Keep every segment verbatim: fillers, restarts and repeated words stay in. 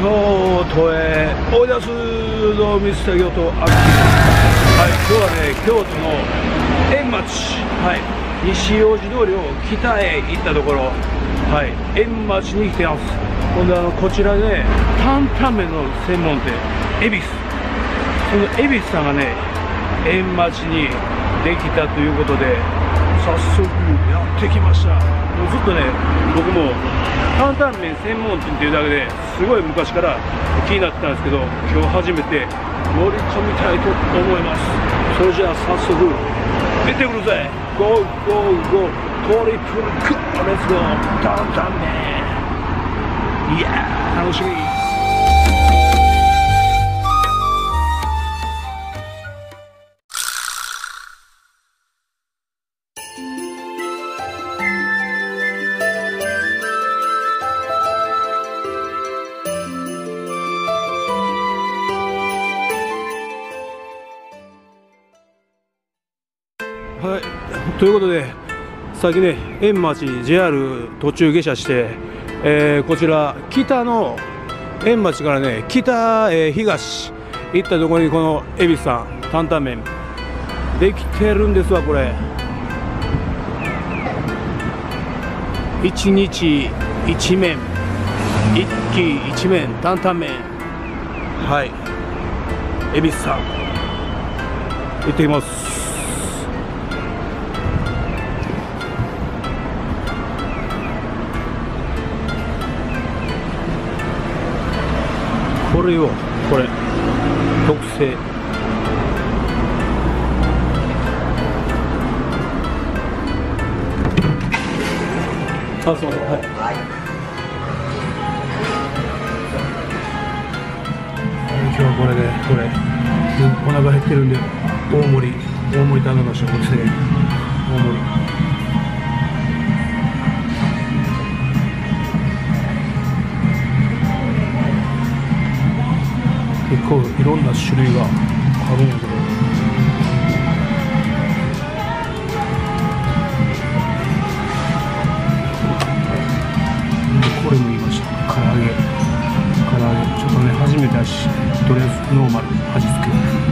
京都へおいでやすのミスター京都あきはい、今日はね、京都の円町、はい、西大路通りを北へ行ったところ、はい、円町に来てます。ほんであのこちらね、担々麺の専門店恵比寿、その恵比寿さんがね円町にできたということで早速やってきました。もうずっとね、僕も担々麺専門店っていうだけですごい昔から気になってたんですけど、今日初めて乗り込みたいと思います。それじゃあ早速出てくるぜ。ゴーゴーゴートリプルクッレッツゴー担々麺。いやー楽しみ。はい、ということで、さっきね、円町 ジェイアール 途中下車して、えー、こちら、北の円町からね、北、えー、東行ったところに、この恵比寿さん、担々麺、できてるんですわ、これ。一日一麺、一気一麺、担々麺。はい、恵比寿さん、行ってきます。これをこれ特製あ、そう、はい、今日はこれでこれお腹減ってるんで大盛り大盛り頼みましょう。これせんえん大盛り。結構いろんな種類があるんやけど、これも言いました。唐揚げ唐揚げちょっとね初めてだし、とりあえずノーマル味付け。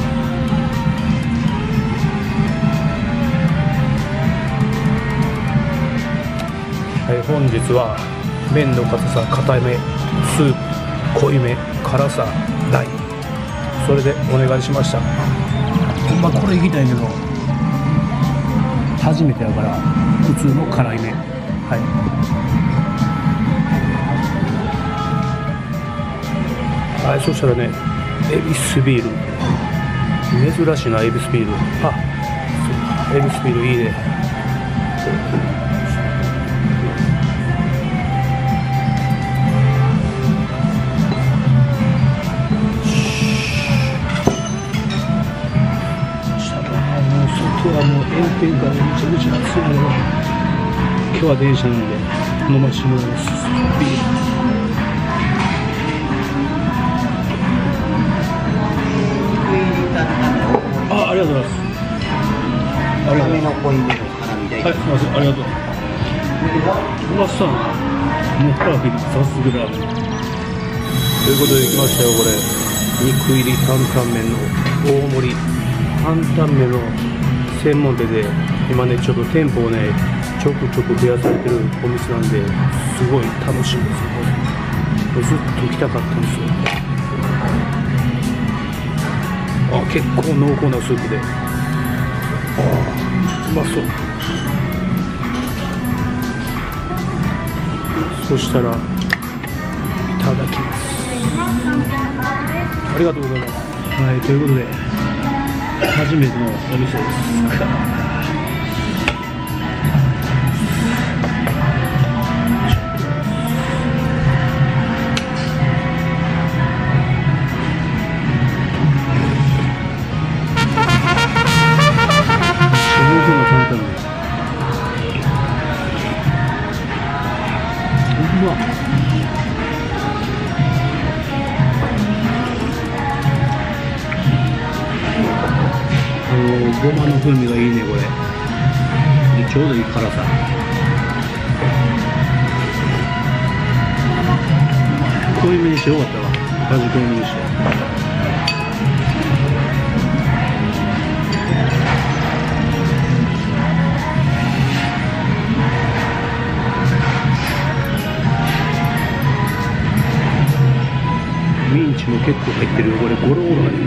はい、本日は麺の硬さ硬め、スープ濃いめ、辛さ大、それでお願いしました。ほんまこれ行きたいけど初めてやから普通の辛いめ。はい、はい、そしたらね、エビスビール、珍しいな、エビスビール。あ、エビスビールいいね。今日はもう炎天下でめちゃめちゃ暑いので、今日は電車なので飲ませてもらいます。ビール。あ、ありがとうございます。ありがとうございます。はい、すみません、ありがとう。小松さん、もうパーフェクト、さすがだ。ということで来ましたよ、これ。肉入り担々麺の大盛り担々麺の専門店で、今ねちょっと店舗をねちょくちょく増やされてるお店なんで、すごい楽しいんですよ。これずっと行きたかったんですよ。あ、結構濃厚なスープで、ああうまそう。そしたらいただきます。ありがとうございます。はい、ということで初めてのお店です。うわ、ごまの風味がいいね、これ。でちょうどいい辛さ。濃いめにしてよかったわ。 味系にしてミンチも結構入ってるよ。これゴロゴロ入ってる。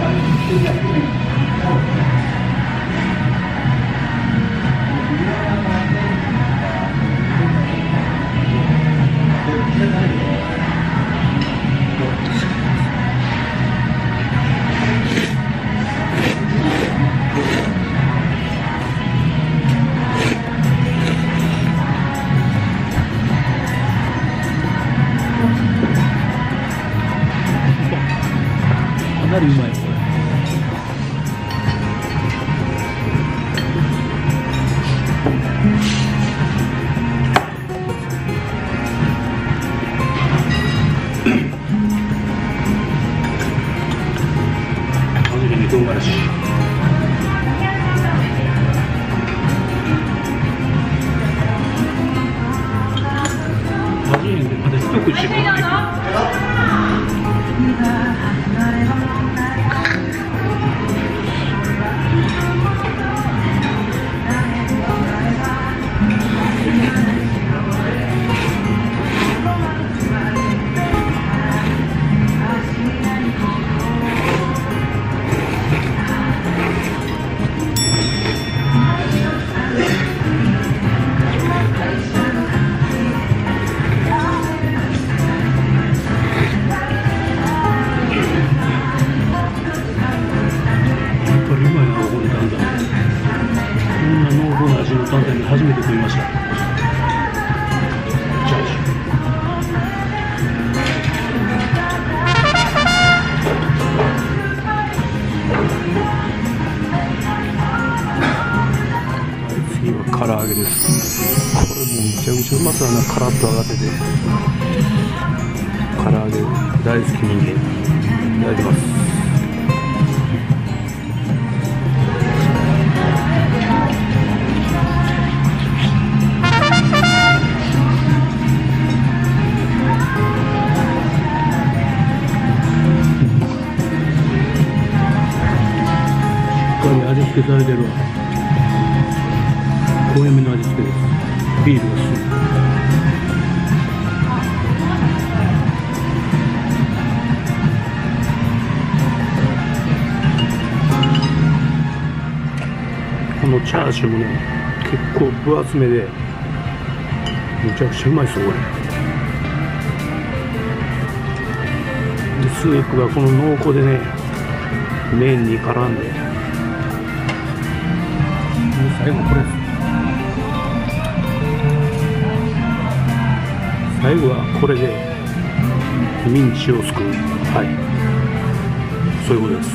かなりうまいこれ。マジで唐辛子。マジでまだ一口しかない。担々に初めて食いました。次は唐揚げです。これもめちゃくちゃうまそうな、カラッと揚がってて。唐揚げ大好き人間。いただきます。味付けされてるわ。濃いめの味付けです。ビールがする。このチャーシューもね、結構分厚めでめちゃくちゃうまいですよこれ。でスープがこの濃厚でね、麺に絡んで、最後これです。最後はこれでミンチをすくう。はい、そういうことです。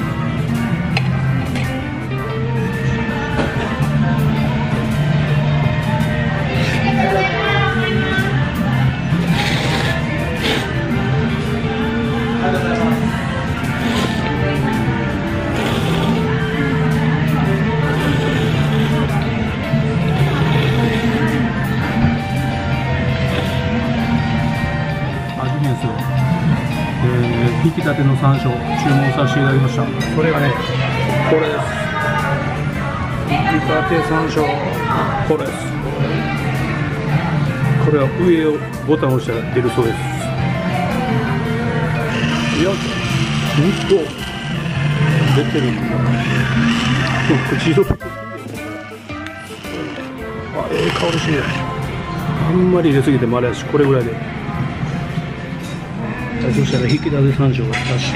引き立ての山椒注文させていただきました。それがね、これです。引き立て山椒、これです。これは上をボタンを押したら出るそうです。いや、ほんと出てるんだ。口色あ、ええ香りしねえ。あんまり入れすぎてもあれやし、これぐらいで。そしたら引き立て山椒を足して、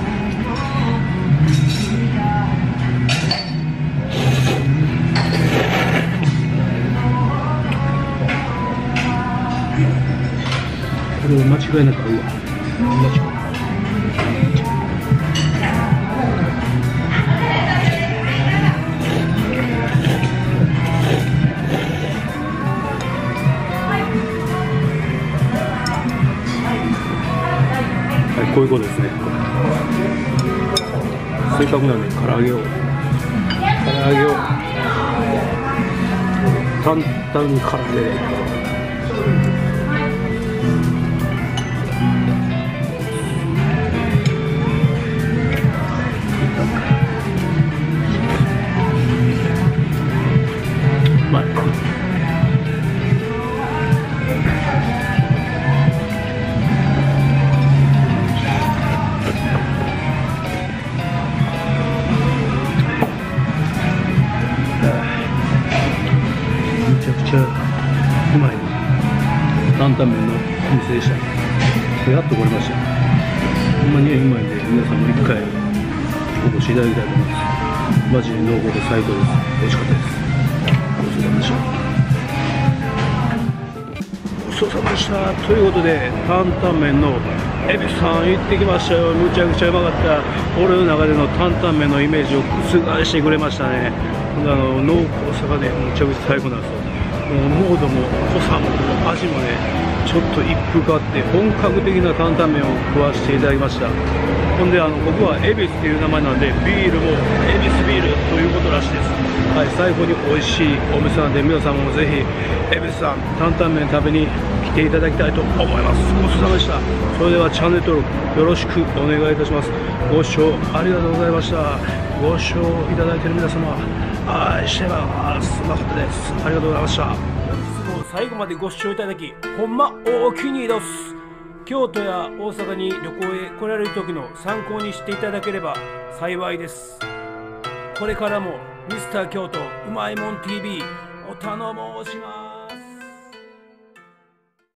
これ間違いなく合うわ。間違いこういうことですね。せっかくなんで唐揚げを唐揚げを担々からで担々麺のお店でした。やっと来れました。ほんまにうまいんで、皆さんも一回お越しいただきたいと思います。マジで濃厚で最高です。美味しかったです。ごちそうさまでした。ごちそうさまでした。ということで、担々麺の恵比寿さん行ってきましたよ。むちゃくちゃうまかった。俺の中での担々麺のイメージを覆してくれましたね。あの濃厚さがね、むちゃくちゃ最高なんですよ。もう濃度も濃さも味もね、ちょっと一風変わって本格的な担々麺を食わせていただきました。ほんで、あのここは恵比寿っていう名前なんで、ビールも恵比寿ビールということらしいです。はい、最後に美味しいお店なんで、皆さんもぜひ恵比寿さん担々麺食べに来ていただきたいと思います。ごちそうさまでした。それではチャンネル登録よろしくお願いいたします。ご視聴ありがとうございました。ご視聴いただいている皆様、愛してます。うまかったです。ありがとうございました。最後までご視聴いただき、ほんまおおきにどす。京都や大阪に旅行へ来られる時の参考にしていただければ幸いです。これからもミスター京都うまいもん ティーブイ お頼申します。